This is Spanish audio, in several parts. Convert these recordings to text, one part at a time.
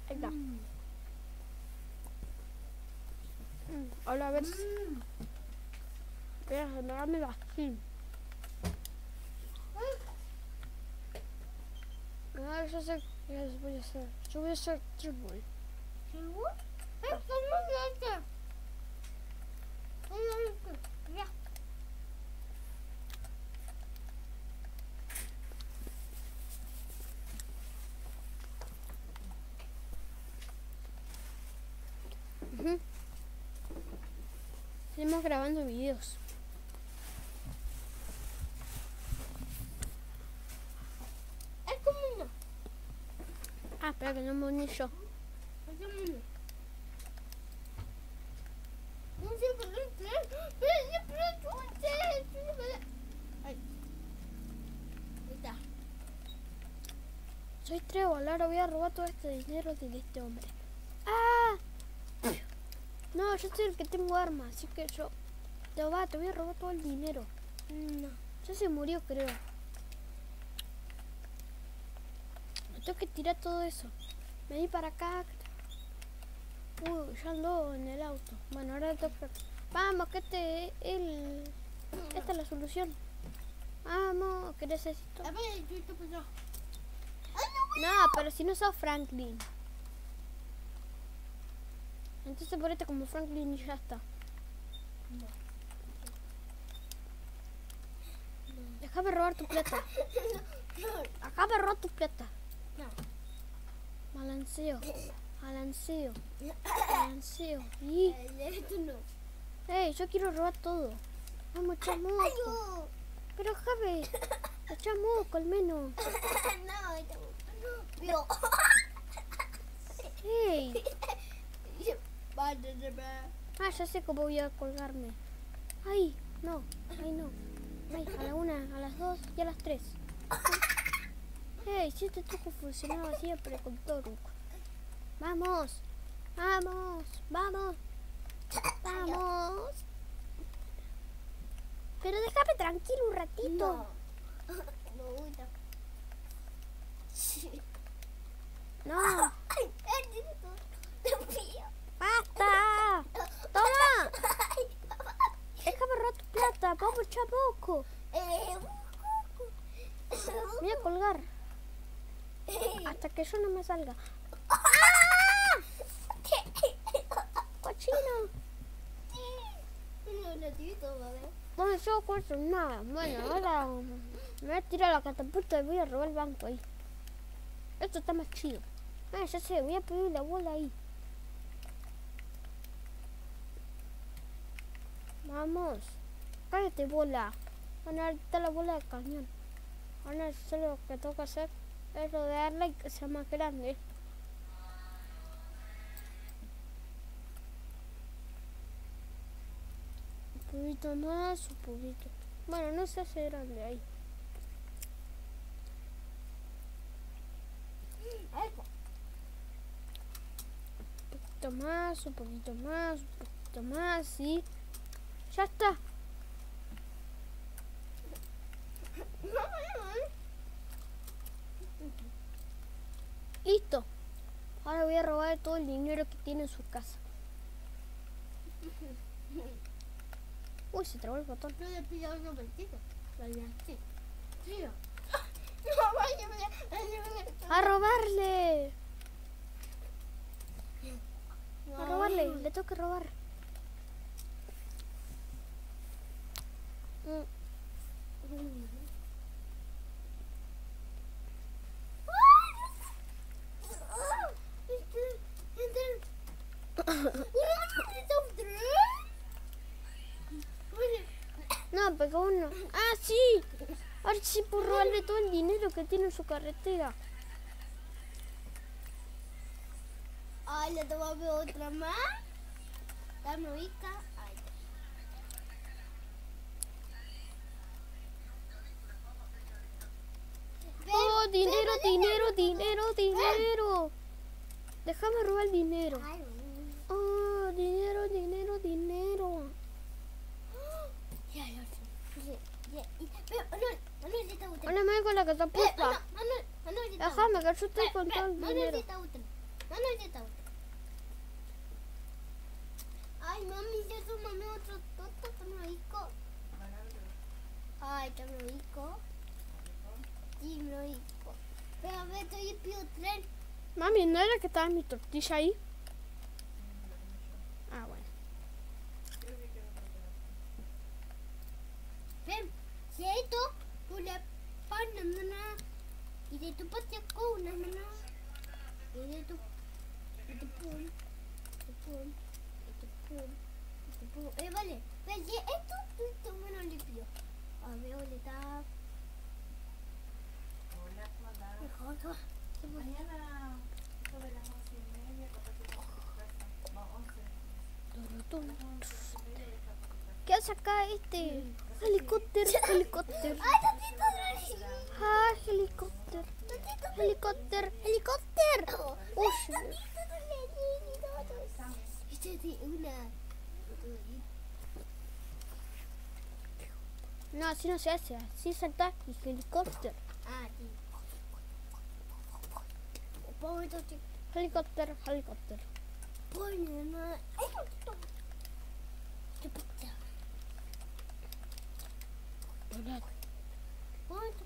Ahí está. Ahora a ver. Voy a generarme así. Ah, yo sé qué voy a hacer. Yo voy a hacer triple. ¿Seguro? ¡Esto no es este! Ya. Seguimos grabando videos. Es como uno. Ah, espera que no me uní yo. Es como uno. No sé por qué tres. Pero ahí. Ahí está. Soy Trevor, ahora voy a robar todo este dinero de este hombre. ¡Ah! No, yo soy el que tengo armas, así que yo... te voy a robar todo el dinero. No, ya se murió, creo. Me tengo que tirar todo eso. Vení para acá. Ya ando en el auto. Bueno, ahora toca... Vamos, que esta es la solución. Vamos, que necesito... A ver, yo te puedo. No, pero si no sos Franklin. Entonces ponete como Franklin y ya está. Déjame robar tu plata. Déjame robar tu plata. Balanceo. Balanceo. Balanceo. Y... Esto no. Hey, yo quiero robar todo. Vamos, chamuco. Pero Javi, chamuco al menos. No, esto no. Hey. Ah, ya sé cómo voy a colgarme. Ay, no. Ay, no. Ay, a la 1, a las 2 y a las 3. Hey, si este truco funcionaba siempre con Toruk. Vamos. Vamos. Vamos. Vamos. Pero déjame tranquilo un ratito. No. ¡Basta! ¡Toma! Déjame robar tu plata. Vamos, chamuco. Me voy a colgar. Hasta que yo no me salga. ¡Ah! ¡Cochino! No, yo cuento nada. Bueno, ahora me voy a tirar la catapulta y voy a robar el banco ahí. Esto está más chido. Ah, ya sé, voy a pedir la bola ahí. Vamos. Cállate, bola. Bueno, ahora está la bola de cañón. Ahora solo lo que tengo que hacer es rodearla y que sea más grande. Un poquito más, un poquito. Bueno, no se hace grande ahí. Un poquito más, un poquito más, un poquito más y... ¡ya está! ¡Listo! Ahora voy a robar todo el dinero que tiene en su casa. Uy, se trabó el botón. Yo le pido otro vestido. ¡A robarle! ¡A robarle! Le tengo que robar. No, pegó uno. ¡Ah, sí! Ahora sí por robarle todo el dinero que tiene en su carretera. Ay, le tomamos otra más. Dame ubica. Ay. ¡Oh, dinero, dinero, dinero, dinero! Déjame robar el dinero. ¡Oh, dinero, dinero, dinero! Ya. Ahora me voy con la catapulta. Déjame que yo estoy con todo el dinero. No, ya está. Ay, mami, ya su mami otro toto, también rico. Ay, también rico. Sí, me rico. Pero a ver, yo pido tren. Mami, ¿no era que estaba mi tortilla ahí? Ah, bueno. Ven, si esto, tú le pones una. Y de tu patio con una mano. Y de tu pum. Vale, pero si esto, tú me lo limpio. A ver, ¿dónde está? Hola, ¿cómo andás? Mejor. Mañana sobre las 11:30 capaz que estamos en tu casa. No, 11. Turutún. Las 11:30 ya estamos en tu casa. ¿Qué hace acá este? Helicóptero, helicóptero. ¡Ay, Tatito Dorito! Ah, helicóptero. Helicóptero, helicóptero. Uy, Tatito Dorito! Esta es una. no, así no se hace. Así salta y helicóptero. Ah, sí. Ponme esto, Helicóptero, helicóptero. ponme una. ¡Ay, Tatito! ¡Qué puta! Ponme esto,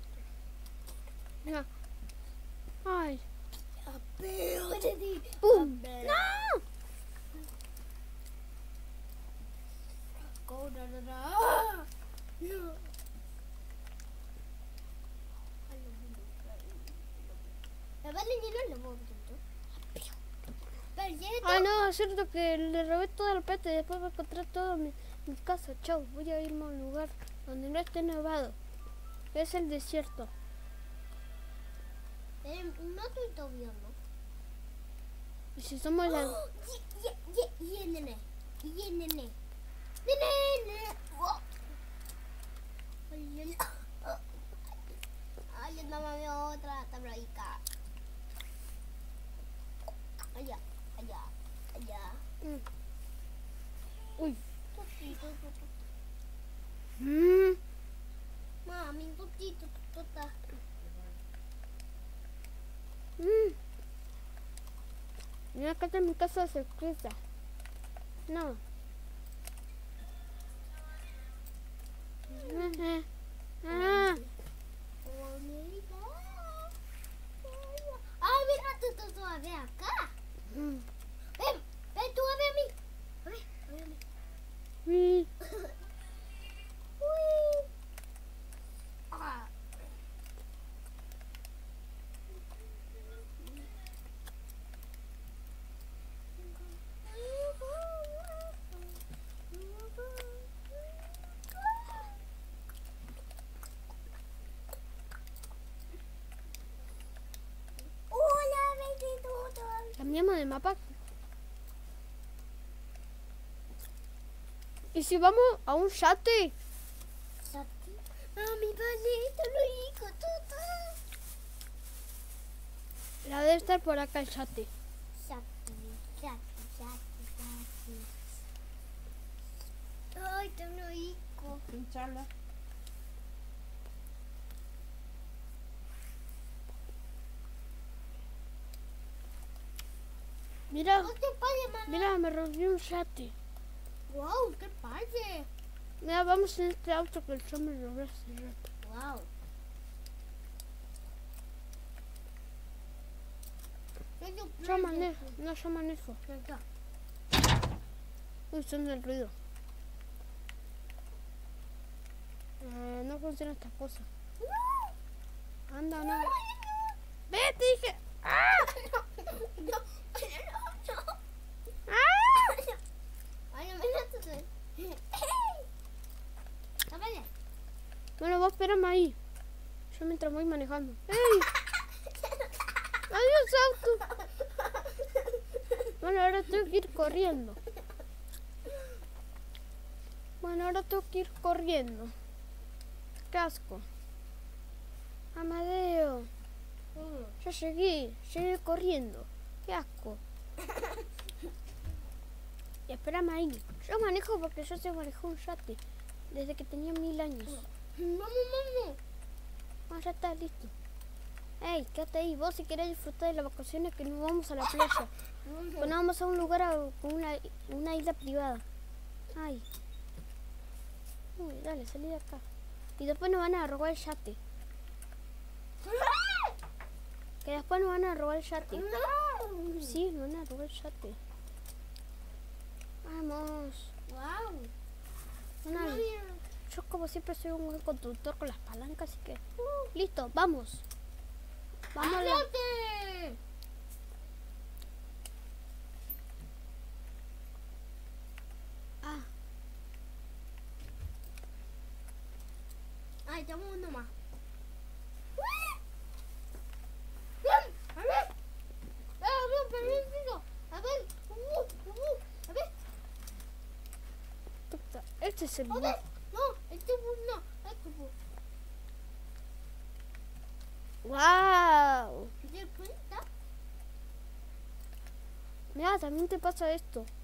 Mira. Ay. apéate. ¡Pum! ¡No! No. La vale ni no lo voy a pero Ah, no, es cierto que le robé toda la plata y después voy a encontrar todo mi casa. Chau, voy a irme a un lugar donde no esté nevado. Es el desierto. no estoy todavía, ¿no? Y si somos la... Y el nene. Y el nene. Ay, no me otra tablaica. Allá. Uy. Totito. Mm. Mami, totito. Mira, acá está mi casa secreta. No. Ah. Ah, mira, tú a ver acá. Mm. Ven, tú a ver a mí. A ver a mí. Mm. Uy. Ah. Hola, bendito. Cambiamos de mapa. ¿Y si vamos a un yate? Mami, paleta, lo dijo todo. La debe estar por acá el yate. Ay, te lo dijo. Pincharla. Mira, No te pases, mamá. mira, me rompí un yate. Wow, qué padre. Mira, vamos en este auto que yo me robé hace rato. Wow. Yo manejo, no, yo manejo. Uy, son del ruido. No funciona esta cosa. Anda, no. ¡Ve, te dije! ¡Ah! ¡Ah! Bueno, vos espérame ahí. Yo mientras voy manejando. ¡Ey! ¡Adiós, auto! Bueno, ahora tengo que ir corriendo. ¡Qué asco! Amadeo. Yo llegué corriendo. ¡Qué asco! Y espérame ahí. Yo manejo porque yo sé manejar un yate. Desde que tenía 1000 años. Vamos. Ah, ya está, listo. Ey, quédate ahí. Vos si querés disfrutar de las vacaciones que nos vamos a la playa. Pues nos vamos a un lugar con una isla privada. Ay. Uy, dale, salí de acá. Y después nos van a robar el yate. Que después nos van a robar el yate. Sí, nos van a robar el yate. Vamos. Wow. Una- Yo como siempre soy un buen conductor con las palancas, así que... Listo, vamos. Vamos a la... ¡Ándate! Ah, Ay, tengo uno más. A ver. puta, este es el... No, este no. ¡Wow! ¿Te das cuenta? Mira, también te pasa esto.